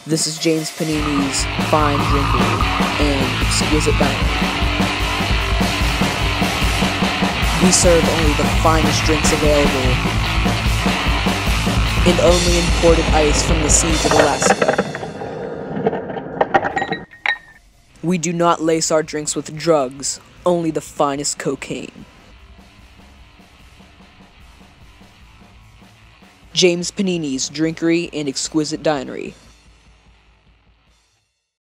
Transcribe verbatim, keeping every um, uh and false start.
This is James Pinini's Fine Drinkery and Exquisite Dining. We serve only the finest drinks available, and only imported ice from the seas of Alaska. We do not lace our drinks with drugs, only the finest cocaine. James Pinini's Drinkery and Exquisite Dinery.